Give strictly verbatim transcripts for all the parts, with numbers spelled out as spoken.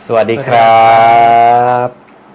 สวัสดีครับ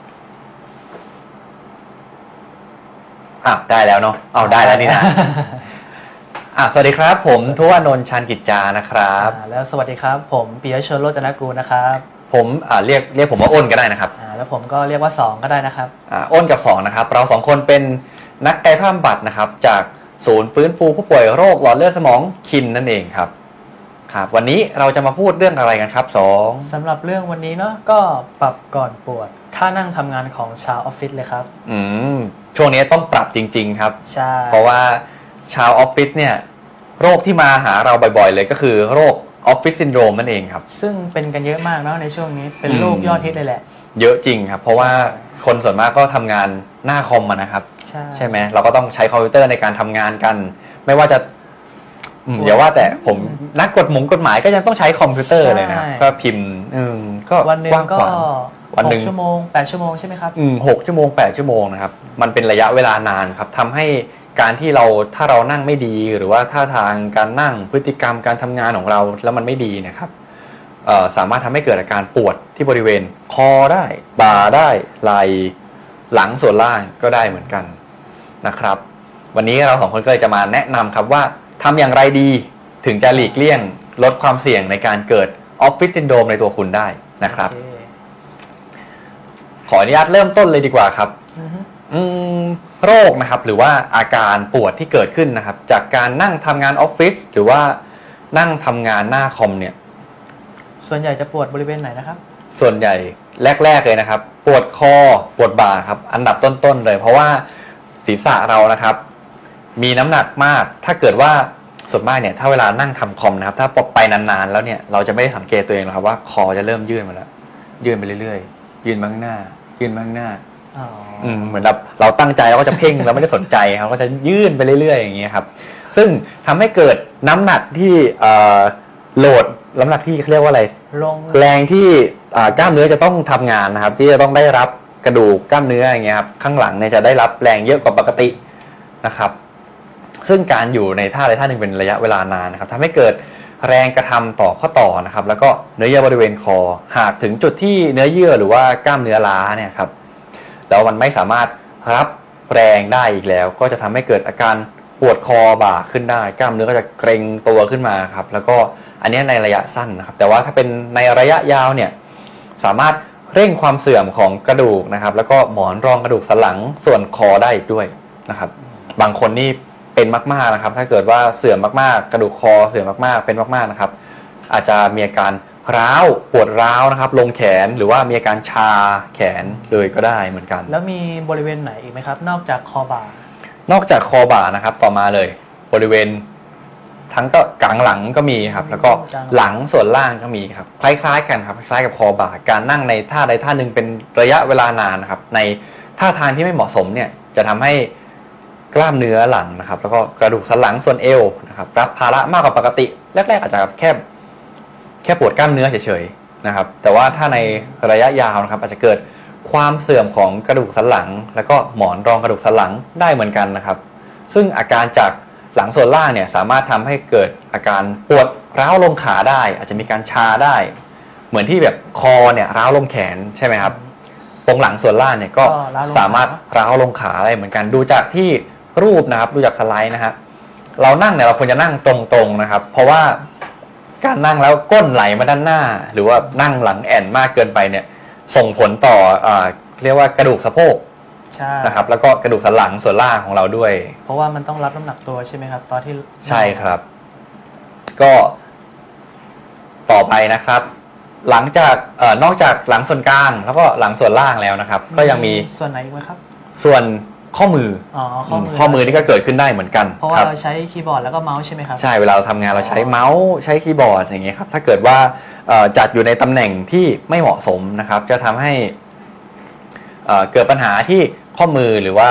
อ่ะได้แล้วเนาะเอาได้แล้วนี่นะอ่ะสวัสดีครับผมทวานนท์ชานกิจจานะครับแล้วสวัสดีครับผมปิยชนโรจนกูลนะครับผมอ่าเรียกเรียกผมว่าอ้นก็ได้นะครับอ่าแล้วผมก็เรียกว่าสองก็ได้นะครับอ่าอ้นกับสองนะครับเราสองคนเป็นนักกายภาพบำบัดนะครับจากศูนย์ฟื้นฟูผู้ป่วยโรคหลอดเลือดสมองคินนั่นเองครับครับวันนี้เราจะมาพูดเรื่องอะไรกันครับสองสำหรับเรื่องวันนี้เนาะก็ปรับก่อนปวดท่านั่งทำงานของชาวออฟฟิศเลยครับอืมช่วงนี้ต้องปรับจริงๆครับใช่เพราะว่าชาวออฟฟิศเนี่ยโรคที่มาหาเราบ่อยๆเลยก็คือโรคออฟฟิศซินโดรมนั่นเองครับซึ่งเป็นกันเยอะมากเนาะในช่วงนี้เป็นโรคยอดฮิตเลยแหละเยอะจริงครับเพราะว่าคนส่วนมากก็ทำงานหน้าคอมนะครับใช่ใช่ไหมเราก็ต้องใช้คอมพิวเตอร์ในการทำงานกันไม่ว่าจะอย่าว่าแต่ผมนักกฎหมงกฎหมายก็ยังต้องใช้คอมพิวเตอร์เลยนะก็พิมพ์ก็วันหนึ่งก็วันหนึ่งชั่วโมงแปดชั่วโมงใช่ไหมครับอืมหกชั่วโมงแปดชั่วโมงนะครับมันเป็นระยะเวลานานครับทำให้การที่เราถ้าเรานั่งไม่ดีหรือว่าท่าทางการนั่งพฤติกรรมการทำงานของเราแล้วมันไม่ดีนะครับสามารถทำให้เกิดอาการปวดที่บริเวณคอได้บ่าได้ไหล่หลังส่วนล่างก็ได้เหมือนกันนะครับวันนี้เราสองคนก็เลยจะมาแนะนำครับว่าทำอย่างไรดีถึงจะหลีกเลี่ยงลดความเสี่ยงในการเกิดออฟฟิศซินโดรมในตัวคุณได้นะครับ okay. ขออนุญาตเริ่มต้นเลยดีกว่าครับ uh-huh. โรคนะครับหรือว่าอาการปวดที่เกิดขึ้นนะครับจากการนั่งทำงานออฟฟิศหรือว่านั่งทำงานหน้าคอมเนี่ยส่วนใหญ่จะปวดบริเวณไหนนะครับส่วนใหญ่แรกๆเลยนะครับปวดคอปวดบ่าครับอันดับต้นๆเลยเพราะว่าศีรษะเรานะครับมีน้ำหนักมากถ้าเกิดว่าส่วนมากเนี่ยถ้าเวลานั่งทำคอมนะครับถ้าไปนานๆแล้วเนี่ยเราจะไม่ได้สังเกตตัวเองหรอกครับว่าคอจะเริ่มยื่นมาแล้วยื่นไปเรื่อยๆยื่นมาข้างหน้ายื่นมาข้างหน้าอืมเหมือนแบบเราตั้งใจเราก็จะเพ่งเราไม่ได้สนใจเขาก็จะยื่นไปเรื่อยๆอย่างเงี้ยครับซึ่งทำให้เกิดน้ำหนักที่เอ่อโหลดน้ำหนักที่เรียกว่าอะไรแรงที่กล้ามเนื้อจะต้องทำงานนะครับที่จะต้องได้รับกระดูกกล้ามเนื้ออย่างเงี้ยครับข้างหลังเนี่ยจะได้รับแรงเยอะกว่าปกตินะครับซึ่งการอยู่ในท่าใดท่าหนึ่งเป็นระยะเวลานานนะครับทำให้เกิดแรงกระทำต่อข้อต่อนะครับแล้วก็เนื้อเยื่อบริเวณคอหากถึงจุดที่เนื้อเยื่อหรือว่ากล้ามเนื้อล้าเนี่ยครับแล้วมันไม่สามารถรับแรงได้อีกแล้วก็จะทำให้เกิดอาการปวดคอบ่าขึ้นได้กล้ามเนื้อก็จะเกร็งตัวขึ้นมาครับแล้วก็อันนี้ในระยะสั้นนะครับแต่ว่าถ้าเป็นในระยะยาวเนี่ยสามารถเร่งความเสื่อมของกระดูกนะครับแล้วก็หมอนรองกระดูกสันหลังส่วนคอได้อีกด้วยนะครับบางคนนี่เป็นมากๆนะครับถ้าเกิดว่าเสื่อมมากๆกระดูกคอเสื่อมมากๆเป็นมากๆนะครับอาจจะมีอาการร้าวปวดร้าวนะครับลงแขนหรือว่ามีอาการชาแขนเลยก็ได้เหมือนกันแล้วมีบริเวณไหนอีกไหมครับนอกจากคอบ่านอกจากคอบ่านะครับต่อมาเลยบริเวณทั้งก็กลางหลังก็มีครับแล้วก็หลังส่วนล่างก็มีครับคล้ายๆกันครับคล้ายๆกับคอบ่าการนั่งในท่าใดท่าหนึ่งเป็นระยะเวลานานนะครับในท่าทางที่ไม่เหมาะสมเนี่ยจะทำให้กล้ามเนื้อหลังนะครับแล้วก็กระดูกสันหลังส่วนเอวนะครับรับภาระมากกว่าปกติแรกๆอาจจะแค่แค่ปวดกล้ามเนื้อเฉยๆนะครับแต่ว่าถ้าในระยะยาวนะครับอาจจะเกิดความเสื่อมของกระดูกสันหลังแล้วก็หมอนรองกระดูกสันหลังได้เหมือนกันนะครับซึ่งอาการจากหลังส่วนล่างเนี่ยสามารถทำให้เกิดอาการปวดร้าวลงขาได้อาจจะมีการชาได้เหมือนที่แบบคอเนี่ยร้าวลงแขนใช่ไหมครับตรงหลังส่วนล่างเนี่ยก็สามารถร้าวลงขาได้เหมือนกันดูจากที่รูปนะครับดูจากสไลด์นะครับเรานั่งเนี่ยเราควรจะนั่งตรงๆนะครับเพราะว่าการนั่งแล้วก้นไหลมาด้านหน้าหรือว่านั่งหลังแอนมากเกินไปเนี่ยส่งผลต่ออ่าเรียกว่ากระดูกสะโพกนะครับแล้วก็กระดูกสันหลังส่วนล่างของเราด้วยเพราะว่ามันต้องรับน้ำหนักตัวใช่ไหมครับตอนที่ใช่ครับก็ต่อไปนะครับหลังจากเอ่อนอกจากหลังส่วนกลางแล้วก็หลังส่วนล่างแล้วนะครับก็ยังมีส่วนไหนอีกไหมครับส่วนข้อมืออ๋อข้อมือข้อมือนี่ก็เกิดขึ้นได้เหมือนกันเพราะว่าเราใช้คีย์บอร์ดแล้วก็เมาส์ใช่ไหมครับใช่เวลาเราทำงานเราใช้เมาส์ใช้คีย์บอร์ดอย่างเงี้ยครับถ้าเกิดว่าจัดอยู่ในตำแหน่งที่ไม่เหมาะสมนะครับจะทำให้เกิดปัญหาที่ข้อมือหรือว่า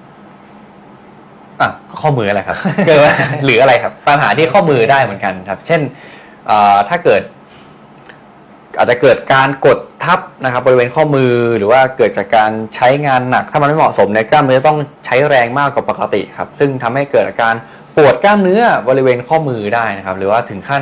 อ่ะข้อมืออะไรครับเกิดหรืออะไรครับปัญหาที่ข้อมือได้เหมือนกันครับเช่นถ้าเกิดอาจจะเกิดการกดทับนะครับบริเวณข้อมือหรือว่าเกิดจากการใช้งานหนักถ้ามันไม่เหมาะสมในกล้ามเนื้อต้องใช้แรงมากกว่าปกติครับซึ่งทำให้เกิดอาการปวดกล้ามเนื้อบริเวณข้อมือได้นะครับหรือว่าถึงขั้น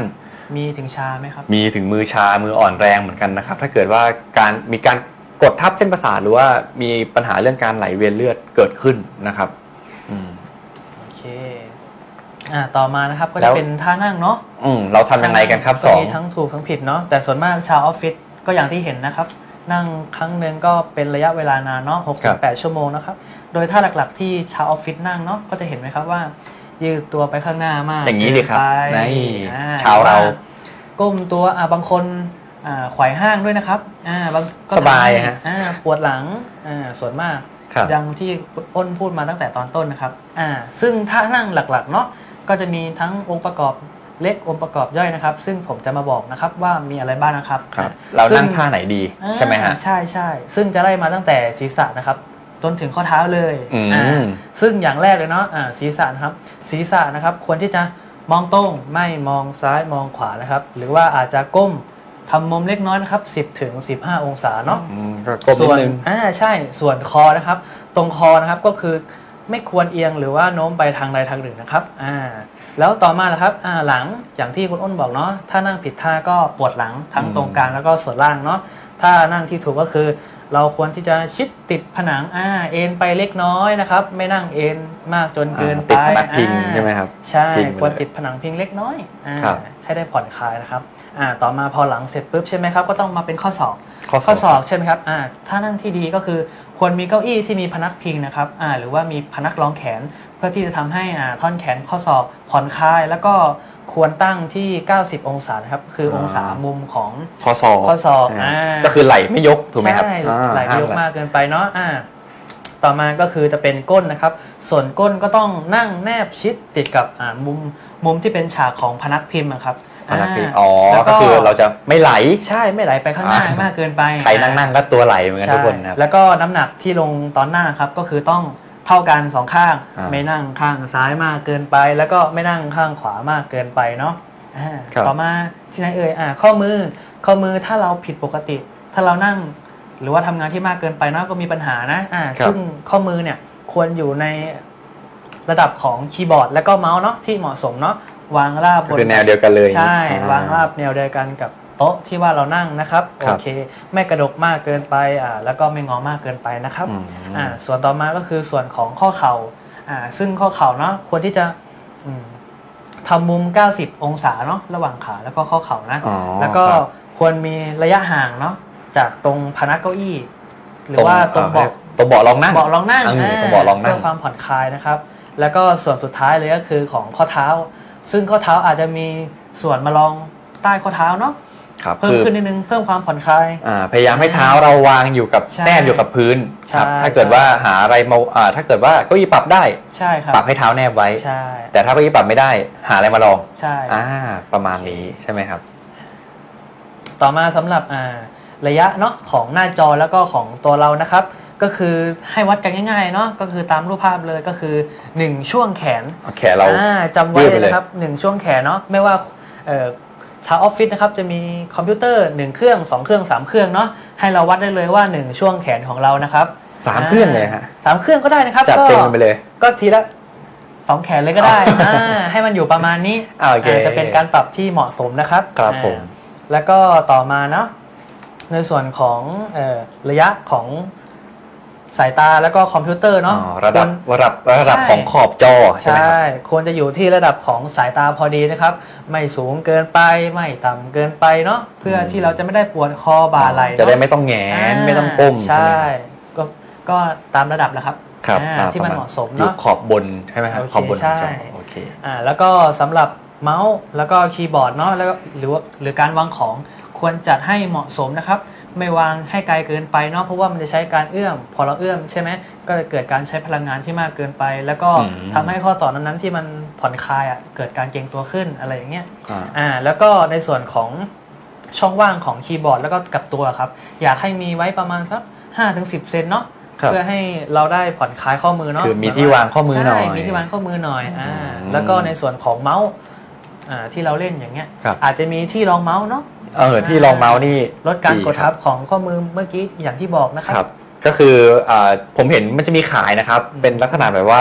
มีถึงชาไหมครับมีถึงมือชามืออ่อนแรงเหมือนกันนะครับถ้าเกิดว่าการมีการกดทับเส้นประสาทหรือว่ามีปัญหาเรื่องการไหลเวียนเลือดเกิดขึ้นนะครับอืมโอเคอ่าต่อมานะครับก็จะเป็นท่านั่งเนาะอืมเราทำยังไงกันครับสองมีทั้งถูกทั้งผิดเนาะแต่ส่วนมากชาวออฟฟิศก็อย่างที่เห็นนะครับนั่งครั้งหนึ่งก็เป็นระยะเวลานานเนาะหกถึงแปดชั่วโมงนะครับโดยท่าหลักๆที่ชาวออฟฟิศนั่งเนาะก็จะเห็นไหมครับว่ายืดตัวไปข้างหน้ามากอย่างนี้ดิครับนี่ชาวเราก้มตัวอ่าบางคนอ่าไขว่ห้างด้วยนะครับอ่าบางก็สบายฮะอ่าปวดหลังอ่าส่วนมากอย่างที่คุณอ้นพูดมาตั้งแต่ตอนต้นนะครับอ่าซึ่งท่านั่งหลักๆเนาะก็จะมีทั้งองค์ประกอบเล็กองค์ประกอบย่อยนะครับซึ่งผมจะมาบอกนะครับว่ามีอะไรบ้างนะครับครับเรานั่งท่าไหนดีใช่ไหมฮะใช่ใช่ซึ่งจะไล่มาตั้งแต่ศีรษะนะครับจนถึงข้อเท้าเลยอ่าซึ่งอย่างแรกเลยเนาะอ่าศีรษะนะครับศีรษะนะครับควรที่จะมองตรงไม่มองซ้ายมองขวานะครับหรือว่าอาจจะก้มทำมุมเล็กน้อยนะครับสิบถึงสิบห้าองศาเนาะส่วนอ่าใช่ส่วนคอนะครับตรงคอนะครับก็คือไม่ควรเอียงหรือว่าโน้มไปทางใดทางหนึ่งนะครับอ่าแล้วต่อมาล่ะครับอ่าหลังอย่างที่คุณอ้นบอกเนาะถ้านั่งผิดท่าก็ปวดหลังทั้งตรงกลางแล้วก็ส่วนล่างเนาะถ้านั่งที่ถูกก็คือเราควรที่จะชิดติดผนังอ่าเอ็นไปเล็กน้อยนะครับไม่นั่งเอ็นมากจนเกินไปติดผนังพิงใช่ไหมครับใช่ควรติดผนังพิงเล็กน้อยอ่าให้ได้ผ่อนคลายนะครับอ่าต่อมาพอหลังเสร็จปุ๊บใช่ไหมครับก็ต้องมาเป็นข้อศอกข้อศอกใช่ไหมครับอ่าถ้านั่งที่ดีก็คือควรมีเก้าอี้ที่มีพนักพิงนะครับอ่าหรือว่ามีพนักรองแขนเพื่อที่จะทำให้อ่าท่อนแขนข้อศอกผ่อนคลายแล้วก็ควรตั้งที่เก้าสิบองศานะครับคือองศามุมของข้อศอกข้อศอกอ่าก็คือไหล่ไม่ยกถูกไหมครับใช่ไหล่ไม่ยกมากเกินไปเนาะอ่าต่อมาก็คือจะเป็นก้นนะครับส่วนก้นก็ต้องนั่งแนบชิดติดกับอ่ามุมมุมที่เป็นฉากของพนักพิมพ์ครับพนักพิมพ์อ๋อก็คือเราจะไม่ไหลใช่ไม่ไหลไปข้างหน้ามากเกินไปใครนั่งๆก็ตัวไหลเหมือนกันทุกคนครับแล้วก็น้ำหนักที่ลงตอนหน้าครับก็คือต้องเท่ากันสองข้างไม่นั่งข้างซ้ายมากเกินไปแล้วก็ไม่นั่งข้างขวามากเกินไปเนาะต่อมาที่ไหนเอ่ยอ่าข้อมือข้อมือถ้าเราผิดปกติถ้าเรานั่งหรือว่าทำงานที่มากเกินไปเนาะก็มีปัญหานะอ่าซึ่งข้อมือเนี่ยควรอยู่ในระดับของคีย์บอร์ดและก็เมาส์เนาะที่เหมาะสมเนาะวางราบบนคือแนวเดียวกันเลยใช่วางราบแนวเดียวกันกับโต๊ะที่ว่าเรานั่งนะครับโอเคไม่กระดกมากเกินไปอ่าแล้วก็ไม่งอมากเกินไปนะครับอ่าส่วนต่อมาก็คือส่วนของข้อเข่าอ่าซึ่งข้อเข่าเนาะควรที่จะอืมทำมุมเก้าสิบองศาเนาะระหว่างขาแล้วก็ข้อเข่านะแล้วก็ควรมีระยะห่างเนาะจากตรงพนักเก้าอี้หรือว่าตรงเบาะตรงเบาะรองนั่งเบาะรองนั่งตรงเบาะรองนั่งเพื่อความผ่อนคลายนะครับแล้วก็ส่วนสุดท้ายเลยก็คือของข้อเท้าซึ่งข้อเท้าอาจจะมีส่วนมารองใต้ข้อเท้าเนาะเพิ่มขึ้นนิดนึงเพิ่มความผ่อนคลายพยายามให้เท้าเราวางอยู่กับแนบอยู่กับพื้นครับถ้าเกิดว่าหาอะไรมาถ้าเกิดว่าเก้าอี้ปรับได้ใช่ครับปรับให้เท้าแนบไว้ใช่แต่ถ้าเก้าอี้ปรับไม่ได้หาอะไรมารองใช่อ่าประมาณนี้ใช่ไหมครับต่อมาสำหรับอ่าระยะเนาะของหน้าจอแล้วก็ของตัวเรานะครับก็คือให้วัดกันง่ายๆเนาะก็คือตามรูปภาพเลยก็คือหนึ่งช่วงแขนแขนเราจำไว้เลยนะครับหนึ่งช่วงแขนเนาะไม่ว่าชาวออฟฟิศนะครับจะมีคอมพิวเตอร์หนึ่งเครื่องสองเครื่องสามเครื่องเนาะให้เราวัดได้เลยว่าหนึ่งช่วงแขนของเรานะครับสามเครื่องเลยฮะสามเครื่องก็ได้นะครับจัดเต็มไปเลยก็ทีละสองแขนเลยก็ได้ให้มันอยู่ประมาณนี้จะเป็นการปรับที่เหมาะสมนะครับครับผมแล้วก็ต่อมาเนาะในส่วนของระยะของสายตาแล้วก็คอมพิวเตอร์เนาะระดับระดับระดับของขอบจอใช่ไหมครับควรจะอยู่ที่ระดับของสายตาพอดีนะครับไม่สูงเกินไปไม่ต่ำเกินไปเนาะเพื่อที่เราจะไม่ได้ปวดคอบ่าไหล่จะได้ไม่ต้องแงนไม่ต้องก้มใช่ก็ก็ตามระดับแหละครับที่มันเหมาะสมเนาะขอบบนใช่ไหมครับขอบบนจอโอเคอ่าแล้วก็สำหรับเมาส์แล้วก็คีย์บอร์ดเนาะแล้วหรือว่าหรือการวางของควรจัดให้เหมาะสมนะครับไม่วางให้ไกลเกินไปเนาะเพราะว่ามันจะใช้การเอื้อมพอเราเอื้อมใช่ไหมก็จะเกิดการใช้พลังงานที่มากเกินไปแล้วก็ทำให้ข้อต่อนั้นๆที่มันผ่อนคลายอ่ะเกิดการเกร็งตัวขึ้นอะไรอย่างเงี้ยอ่าแล้วก็ในส่วนของช่องว่างของคีย์บอร์ดแล้วก็กับตัวครับอยากให้มีไว้ประมาณสัก ห้าถึงสิบ เซนเนาะเพื่อให้เราได้ผ่อนคลายข้อมือเนาะคือมีที่วางข้อมือหน่อยมีที่วางข้อมือหน่อยอ่าแล้วก็ในส่วนของเมาส์อ่าที่เราเล่นอย่างเงี้ยอาจจะมีที่รองเมาส์เนาะเออที่รองเมาส์นี่ลดการกดทับของข้อมือเมื่อกี้อย่างที่บอกนะครับก็คืออ่าผมเห็นมันจะมีขายนะครับเป็นลักษณะแบบว่า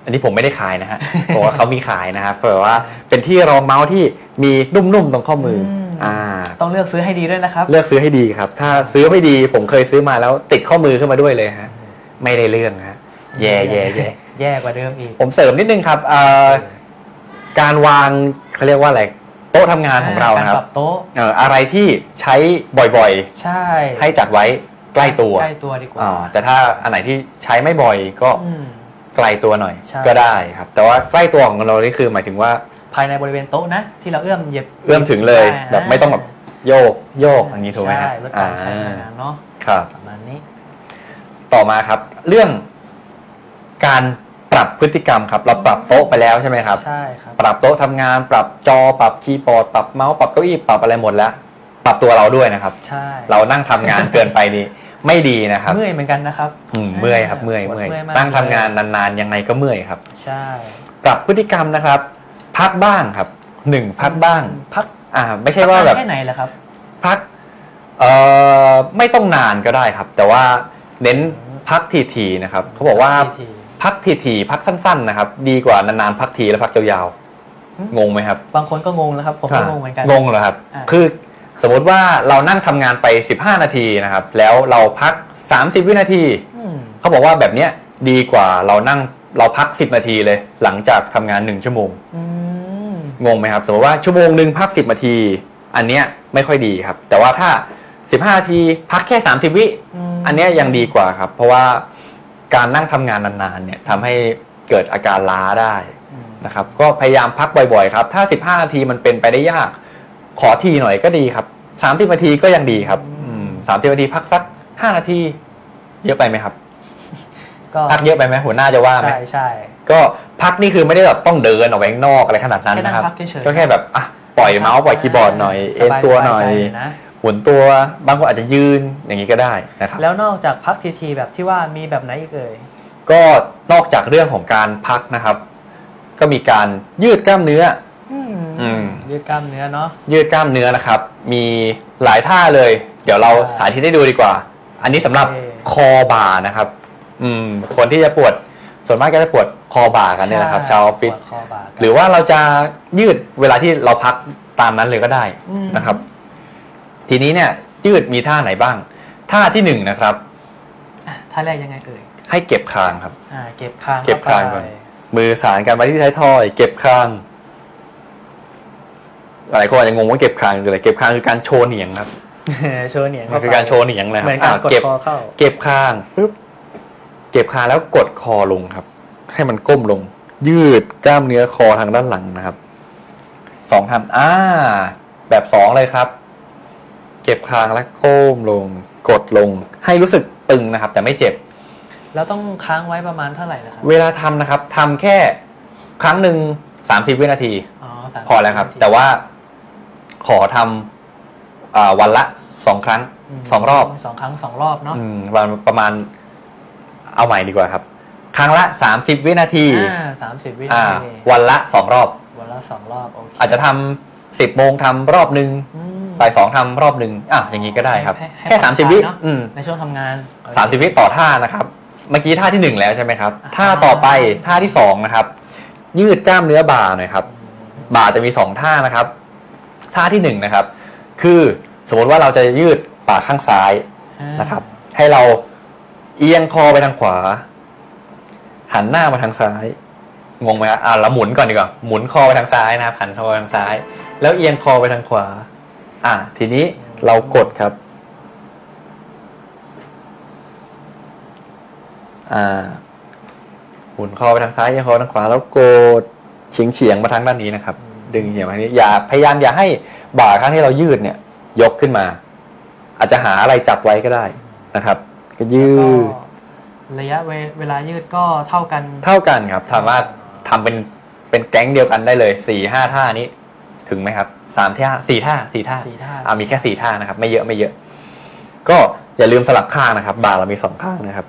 อันนี้ผมไม่ได้ขายนะฮะ เพราะว่าเขามีขายนะครับก็แบบว่าเป็นที่รองเมาส์ที่มีนุ่มๆตรงข้อมืออ่าต้องเลือกซื้อให้ดีด้วยนะครับเลือกซื้อให้ดีครับถ้าซื้อไม่ดีผมเคยซื้อมาแล้วติดข้อมือขึ้นมาด้วยเลยฮะไม่ได้เรื่องฮะแย่แย่แย่แย่กว่าเดิมอีกผมเสริมนิดนึงครับการวางเขาเรียกว่าอะไรโต๊ะทำงานของเรานะครับปรับโต๊ะอะไรที่ใช้บ่อยๆใช่ให้จัดไว้ใกล้ตัวใกล้ตัวดีกว่าแต่ถ้าอันไหนที่ใช้ไม่บ่อยก็ไกลตัวหน่อยก็ได้ครับแต่ว่าใกล้ตัวของเรานี่คือหมายถึงว่าภายในบริเวณโต๊ะนะที่เราเอื้อมเหยียบเอื้อมถึงเลยแบบไม่ต้องแบบโยกโยกอย่างนี้ถูกไหมครับใช่ลดการใช้งานเนาะครับประมาณนี้ต่อมาครับเรื่องการปรับพฤติกรรมครับเราปรับโต๊ะไปแล้วใช่ไหมครับใช่ครับปรับโต๊ะทำงานปรับจอปรับคีย์บอร์ดปรับเมาส์ปรับเก้าอี้ปรับอะไรหมดแล้วปรับตัวเราด้วยนะครับใช่เรานั่งทำงานเกินไปนี่ไม่ดีนะครับเมื่อยเหมือนกันนะครับเมื่อยครับเมื่อยเมื่อยนั่งทำงานนานๆยังไงก็เมื่อยครับใช่ปรับพฤติกรรมนะครับพักบ้างครับหนึ่งพักบ้างพักอ่าไม่ใช่ว่าแบบแค่ไหนล่ะครับพักเอ่อไม่ต้องนานก็ได้ครับแต่ว่าเน้นพักทีๆนะครับเขาบอกว่าพักทีๆพักสั้นๆนะครับดีกว่านานๆพักทีแล้วพักยาวๆงงไหมครับบางคนก็งงแล้วครับผมก็งงเหมือนกันงงเหรอครับคือสมมติว่าเรานั่งทำงานไปสิบห้านาทีนะครับแล้วเราพักสามสิบวินาทีเขาบอกว่าแบบเนี้ยดีกว่าเรานั่งเราพักสิบนาทีเลยหลังจากทำงานหนึ่งชั่วโมงงงไหมครับสมมติว่าชั่วโมงนึงพักสิบนาทีอันเนี้ยไม่ค่อยดีครับแต่ว่าถ้าสิบห้านาทีพักแค่สามสิบวิอันเนี้ยยังดีกว่าครับเพราะว่าการนั่งทำงานนานๆเนี่ยทำให้เกิดอาการล้าได้นะครับก็พยายามพักบ่อยๆครับถ้าสิบห้านาทีมันเป็นไปได้ยากขอทีหน่อยก็ดีครับสามสิบนาทีก็ยังดีครับสามสิบนาทีพักสักห้านาทีเยอะไปไหมครับพักเยอะไปไหมหัวหน้าจะว่าไหมใช่ใช่ก็พักนี่คือไม่ได้แบบต้องเดินออกไปข้างนอกอะไรขนาดนั้นนะครับก็แค่แบบอ่ะปล่อยเมาส์ปล่อยคีย์บอร์ดหน่อยเอ็นตัวหน่อยหมุนตัวบางคนอาจจะยืนอย่างนี้ก็ได้นะครับแล้วนอกจากพักทีๆแบบที่ว่ามีแบบไหนอีกเอ่ยก็นอกจากเรื่องของการพักนะครับก็มีการยืดกล้ามเนื้อยืดกล้ามเนื้อเนาะยืดกล้ามเนื้อนะครับมีหลายท่าเลยเดี๋ยวเราสาธิตให้ดูดีกว่าอันนี้สำหรับคอบ่านะครับอืมคนที่จะปวดส่วนมากก็จะปวดคอบ่ากันเนี่ยนะครับชาวออฟฟิศหรือว่าเราจะยืดเวลาที่เราพักตามนั้นเลยก็ได้นะครับทีนี้เนี่ยยืดมีท่าไหนบ้างท่าที่หนึ่งนะครับท่าแรกยังไงเอ่ยให้เก็บคางครับอ่าเก็บคางเก็บคางก่อนมือสานกันมาที่ท้ายทอยเก็บคางหลายคนอาจจะงงว่าเก็บคางคืออะไรเก็บคางคือการโชว์เหนียงครับโชว์เหนียงคือการโชว์เหนียงนะครับเหมือนการกดคอเข้าเก็บคางปึ๊บเก็บคางแล้วกดคอลงครับให้มันก้มลงยืดกล้ามเนื้อคอทางด้านหลังนะครับสองทำอ่าแบบสองเลยครับเก็บคางแล้วก้มลงกดลงให้รู้สึกตึงนะครับแต่ไม่เจ็บแล้วต้องค้างไว้ประมาณเท่าไหร่นะครับเวลาทำนะครับทำแค่ครั้งหนึ่งสามสิบวินาทีพอแล้วครับแต่ว่าขอทำวันละสองครั้งสองรอบสองครั้งสองรอบเนาะวันประมาณเอาใหม่ดีกว่าครับครั้งละสามสิบวินาทีอ่าสามสิบวินาทีวันละสองรอบวันละสองรอบโอเคอาจจะทำสิบโมงทำรอบหนึ่งบ่ายสองทำรอบหนึ่งอ่ะอย่างนี้ก็ได้ครับแค่สามสิบวิในช่วงทำงานสามสิบวิต่อท่านะครับเมื่อกี้ท่าที่หนึ่งแล้วใช่ไหมครับท่าต่อไปท่าที่สองนะครับยืดกล้ามเนื้อบ่าหน่อยครับบ่าจะมีสองท่านะครับท่าที่หนึ่งนะครับคือสมมติว่าเราจะยืดบ่าข้างซ้ายนะครับให้เราเอียงคอไปทางขวาหันหน้ามาทางซ้ายงงไหมครับอ่าเราหมุนก่อนดีกว่าหมุนคอไปทางซ้ายนะครับหันคอไปทางซ้ายแล้วเอียงคอไปทางขวาอ่าทีนี้เรากดครับอ่าหมุนคอไปทางซ้ายเอียงคอไปทางขวาแล้วกดเฉียงเฉียงมาทางด้านนี้นะครับดึงเฉียงมาทางนี้อย่าพยายามอย่าให้บ่าข้างที่เรายืดเนี่ยยกขึ้นมาอาจจะหาอะไรจับไว้ก็ได้นะครับก็ยืดระยะเวลายืดก็เท่ากันเท่ากันครับสามารถทำเป็นเป็นแก๊งเดียวกันได้เลยสี่ห้าท่านี้ถึงไหมครับสามท่าสี่ท่าสี่ท่าอ่ามีแค่สี่ท่านะครับไม่เยอะไม่เยอะก็อย่าลืมสลับข้างนะครับบ่าเรามีสองข้างนะครับ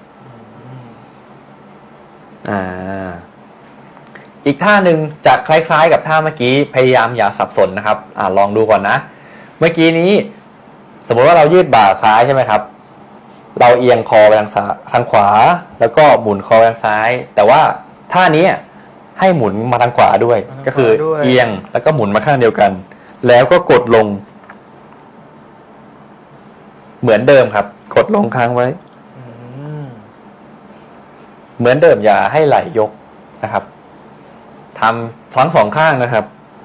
อ่าอีกท่าหนึ่งจะคล้ายๆกับท่าเมื่อกี้พยายามอย่าสับสนนะครับอ่าลองดูก่อนนะเมื่อกี้นี้สมมติว่าเรายืดบ่าซ้ายใช่ไหมครับเราเอียงคอไปทางซ้ายทางขวาแล้วก็หมุนคอไปทางซ้ายแต่ว่าท่านี้ให้หมุนมาทางขวาด้วยก็คือเอียงแล้วก็หมุนมาข้างเดียวกันแล้วก็กดลงเหมือนเดิมครับกดลงค้างไว้เหมือนเดิมอย่าให้ไหลยกนะครับทำทั้งสองข้างนะครับ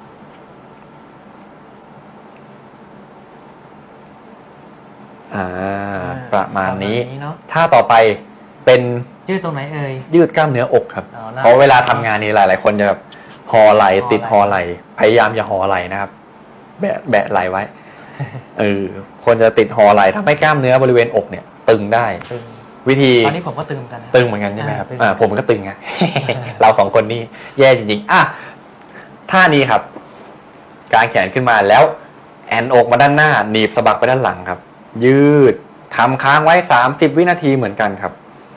อ่าประมาณนี้ท่าต่อไปเป็นยืดตรงไหนเอ่ยยืดกล้ามเนื้ออกครับเพราะเวลาทำงานนี้หลายๆคนจะแบบห่อไหล่ติดห่อไหล่พยายามอย่าห่อไหล่นะครับแบะแบะไหล่ไว้เออคนจะติดห่อไหล่ทำให้กล้ามเนื้อบริเวณอกเนี่ยตึงได้วิธีตอนนี้ผมก็ตึงเหมือนกันตึงเหมือนกันใช่ไหมครับอ่าผมก็ตึงไง เราสองคนนี่แย่จริงๆอ่ะท่านี้ครับกางแขนขึ้นมาแล้วแอนอกมาด้านหน้าหนีบสะบักไปด้านหลังครับยืดทำค้างไว้สามสิบวินาทีเหมือนกันครับ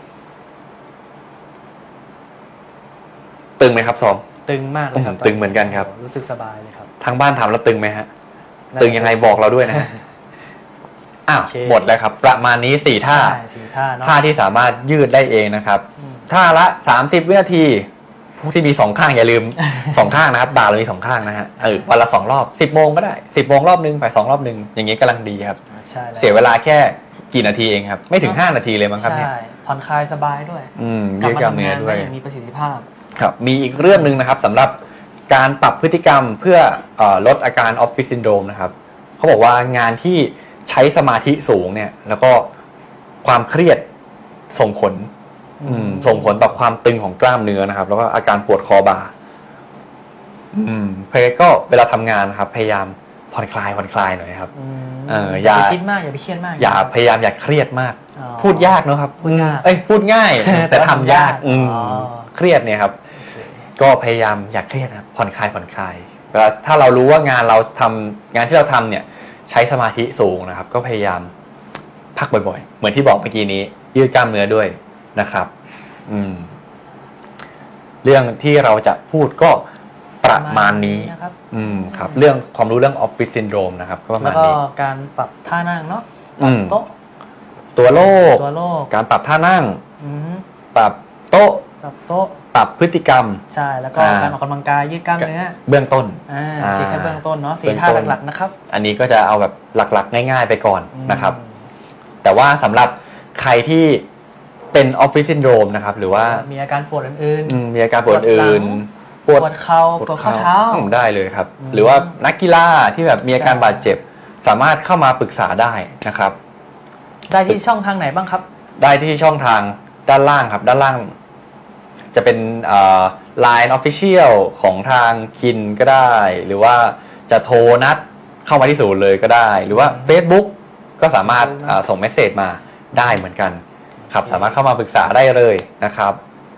ตึงไหมครับซอมตึงมากเลยครับตึงเหมือนกันครับรู้สึกสบายเลยครับทางบ้านทำแล้วตึงไหมฮะตึงยังไงบอกเราด้วยนะอ้าวหมดแล้วครับประมาณนี้สี่ท่าท่าที่สามารถยืดได้เองนะครับท่าละสามสิบวินาทีผู้ที่มีสองข้างอย่าลืมสองข้างนะครับบ่าเรามีสองข้างนะฮะเออวันละสองรอบสิบโมงก็ได้สิบโมงรอบนึงไปสองรอบนึงอย่างนี้กำลังดีครับเสียเวลาแค่กี่นาทีเองครับไม่ถึงห้านาทีเลยมั้งครับเนี่ยผ่อนคลายสบายด้วยอืมยืดกล้ามเนื้อด้วยมีประสิทธิภาพครับมีอีกเรื่องนึงนะครับสำหรับการปรับพฤติกรรมเพื่อลดอาการออฟฟิศซินโดรมนะครับเขาบอกว่างานที่ใช้สมาธิสูงเนี่ยแล้วก็ความเครียดส่งผลส่งผลต่อความตึงของกล้ามเนื้อนะครับแล้วก็อาการปวดคอบ่าอืมเพยก็เวลาทำงานนะครับพยายามผ่อนคลายผ่อนคลายหน่อยครับเอออย่าคิดมากอย่าไปเครียดมากอย่าพยายามอย่าเครียดมากพูดยากเนอะครับพูดง่ายเอ้ยพูดง่ายแต่ทำยากอืมเครียดเนี่ยครับก็พยายามอย่าเครียดครับผ่อนคลายผ่อนคลายแล้วถ้าเรารู้ว่างานเราทำงานที่เราทำเนี่ยใช้สมาธิสูงนะครับก็พยายามพักบ่อยๆเหมือนที่บอกเมื่อกี้นี้ยืดกล้ามเนื้อด้วยนะครับอืมเรื่องที่เราจะพูดก็ประมาณนี้อืมครับเรื่องความรู้เรื่องออฟฟิศซินโดรมนะครับก็ประมาณนี้แล้วก็การปรับท่านั่งเนาะโต๊ะตัวโลกตัวโลกการปรับท่านั่งปรับโต๊ะปรับโต๊ะปรับพฤติกรรมใช่แล้วก็การออกกำลังกายยืดกล้ามเนื้อเบื้องต้นอ่าที่แค่เบื้องต้นเนาะสี่ท่าหลักๆนะครับอันนี้ก็จะเอาแบบหลักๆง่ายๆไปก่อนนะครับแต่ว่าสำหรับใครที่เป็นออฟฟิศซินโดรมนะครับหรือว่ามีอาการปวดอื่นๆมีอาการปวดอื่นปวดเข่าปวดข้อเท้าได้เลยครับหรือว่านักกีฬาที่แบบมีอาการบาดเจ็บสามารถเข้ามาปรึกษาได้นะครับได้ที่ช่องทางไหนบ้างครับได้ที่ช่องทางด้านล่างครับด้านล่างจะเป็นไลน์ Official ของทางคินก็ได้หรือว่าจะโทรนัดเข้ามาที่ศูนย์เลยก็ได้หรือว่า Facebook ก็สามารถส่งเมสเสจมาได้เหมือนกันครับสามารถเข้ามาปรึกษาได้เลยนะครับ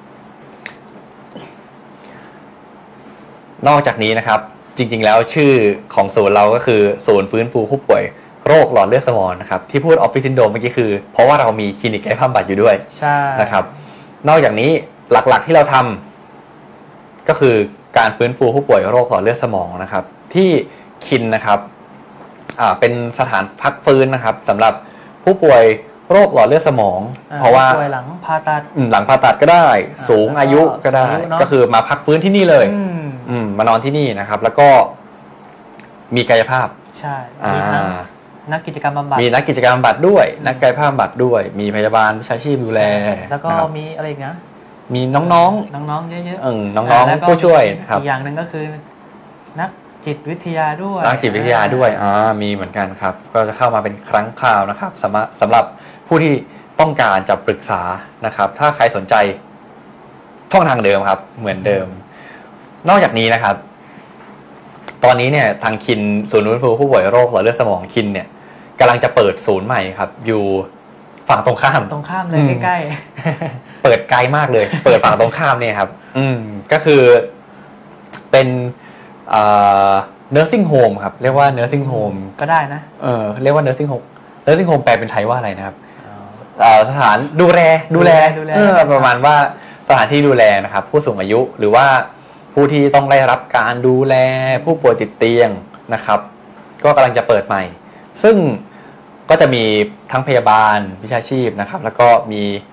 นอกจากนี้นะครับจริงๆแล้วชื่อของศูนย์เราก็คือศูนย์ฟื้นฟูผู้ป่วยโรคหลอดเลือดสมองนะครับที่พูดออฟฟิศซินโดรมเมื่อกี้คือเพราะว่าเรามีคลินิกกายภาพบำบัดอยู่ด้วยใช่นะครับนอกจากนี้หลักๆที่เราทำก็คือการฟื้นฟูผู้ป่วยโรคหลอดเลือดสมองนะครับที่คินนะครับอ่าเป็นสถานพักฟื้นนะครับสำหรับผู้ป่วยโรคหลอดเลือดสมองเพราะว่าหลังผ่าตัดหลังผ่าตัดก็ได้สูงอายุก็ได้ก็คือมาพักฟื้นที่นี่เลยอืมมานอนที่นี่นะครับแล้วก็มีกายภาพใช่มีทั้งนักกิจกรรมบำบัดมีนักกิจกรรมบำบัดด้วยนักกายภาพบำบัดด้วยมีพยาบาลวิชาชีพดูแลแล้วก็มีอะไรอีกนะมีน้องๆน้องๆเยอะๆเออน้องๆผู้ช่วยครับอีกอย่างนึงก็คือนักจิตวิทยาด้วยนักจิตวิทยาด้วยอ่ามีเหมือนกันครับก็จะเข้ามาเป็นครั้งคราวนะครับสำหรับสำหรับผู้ที่ต้องการจะปรึกษานะครับถ้าใครสนใจช่องทางเดิมครับเหมือนเดิมนอกจากนี้นะครับตอนนี้เนี่ยทางคินศูนย์ฟื้นฟูผู้ป่วยโรคหลอดเลือดสมองคินเนี่ยกำลังจะเปิดศูนย์ใหม่ครับอยู่ฝั่งตรงข้ามตรงข้ามเลยใกล้ๆเปิดไกลมากเลยเปิดฝั่งตรงข้ามเนี่ยครับอืมก็คือเป็นเอ่อ nursing home ครับเรียกว่า nursing home ก็ได้นะเออเรียกว่า nursing home nursing home แปลเป็นไทยว่าอะไรนะครับสถานดูแลดูแลเออประมาณว่าสถานที่ดูแลนะครับผู้สูงอายุหรือว่าผู้ที่ต้องได้รับการดูแลผู้ป่วยติดเตียงนะครับก็กำลังจะเปิดใหม่ซึ่งก็จะมีทั้งพยาบาลวิชาชีพนะครับแล้วก็มี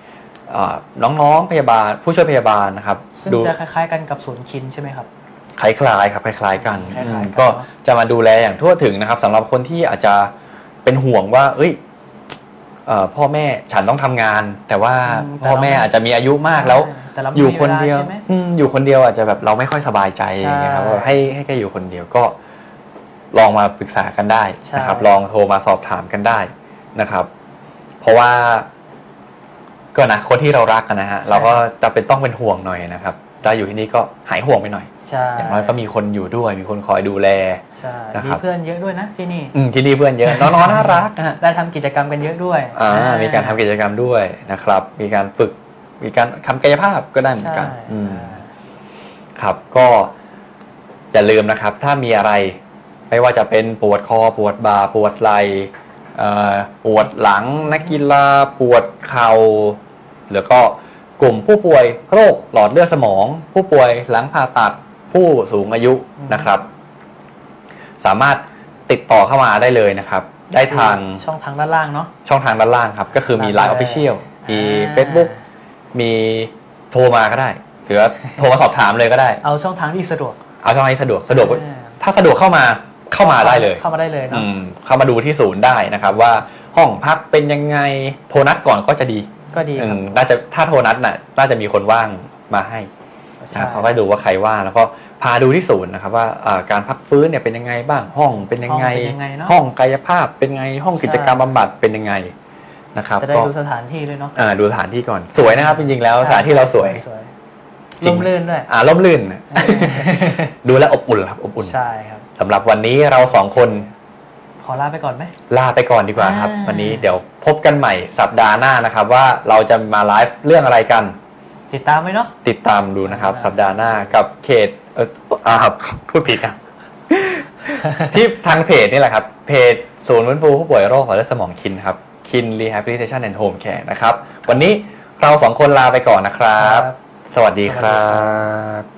น้องๆพยาบาลผู้ช่วยพยาบาลนะครับซึ่งจะคล้ายๆกันกับศูนย์คินใช่ไหมครับคล้ายๆครับคล้ายๆกันก็จะมาดูแลอย่างทั่วถึงนะครับสำหรับคนที่อาจจะเป็นห่วงว่าเอ้ยพ่อแม่ฉันต้องทำงานแต่ว่าพ่อแม่อาจจะมีอายุมากแล้วอยู่คนเดียวอยู่คนเดียวอาจจะแบบเราไม่ค่อยสบายใจอย่างเงี้ยครับให้ให้แกอยู่คนเดียวก็ลองมาปรึกษากันได้นะครับลองโทรมาสอบถามกันได้นะครับเพราะว่าก็นะคนที่เรารักกันนะฮะเราก็จะเป็นต้องเป็นห่วงหน่อยนะครับถ้าอยู่ที่นี่ก็หายห่วงไปหน่อยอย่างน้อยก็มีคนอยู่ด้วยมีคนคอยดูแลมีเพื่อนเยอะด้วยนะที่นี่ที่นี่เพื่อนเยอะน้องๆน่ารักนะฮะได้ทำกิจกรรมกันเยอะด้วยอ่ามีการทำกิจกรรมด้วยนะครับมีการฝึกมีการทำกายภาพก็ได้เหมือนกันครับก็อย่าลืมนะครับถ้ามีอะไรไม่ว่าจะเป็นปวดคอปวดบ่าปวดไหล่ปวดหลังนักกีฬาปวดเข่าหรือก็กลุ่มผู้ป่วยโรคหลอดเลือดสมองผู้ป่วยหลังผ่าตัดผู้สูงอายุนะครับสามารถติดต่อเข้ามาได้เลยนะครับได้ทางช่องทางด้านล่างเนาะช่องทางด้านล่างครับก็คือมี ไลน์ Official มี Facebook มีโทรมาก็ได้หรือโทรมาสอบถามเลยก็ได้เอาช่องทางที่สะดวกเอาช่องทางที่สะดวกสะดวกถ้าสะดวกเข้ามาเข้ามาได้เลยเข้ามาได้เลยเนาะเข้ามาดูที่ศูนย์ได้นะครับว่าห้องพักเป็นยังไงโทรนัดก่อนก็จะดีก็ดีครับน่าจะถ้าโทรนัดน่ะน่าจะมีคนว่างมาให้นะเขาก็ดูว่าใครว่างแล้วก็พาดูที่ศูนย์นะครับว่าการพักฟื้นเนี่ยเป็นยังไงบ้างห้องเป็นยังไงห้องกายภาพเป็นไงห้องกิจกรรมบำบัดเป็นยังไงนะครับจะได้ดูสถานที่ด้วยเนาะดูสถานที่ก่อนสวยนะครับจริงๆแล้วสถานที่เราสวยร่มรื่นด้วยอ่าร่มรื่นดูแลอบอุ่นครับอบอุ่นใช่ครับสำหรับวันนี้เราสองคนขอลาไปก่อนไหมลาไปก่อนดีกว่าครับวันนี้เดี๋ยวพบกันใหม่สัปดาห์หน้านะครับว่าเราจะมาไลฟ์เรื่องอะไรกันติดตามไว้เนาะติดตามดูนะครับสัปดาห์หน้ากับเขตเอออ่าพูดผิดครับที่ทางเพจนี่แหละครับเพจศูนย์ฟื้นฟูผู้ป่วยโรคหลอดเลือดสมองคินครับคิน Rehabilitation and Home Care นะครับวันนี้เราสองคนลาไปก่อนนะครับสวัสดีครับ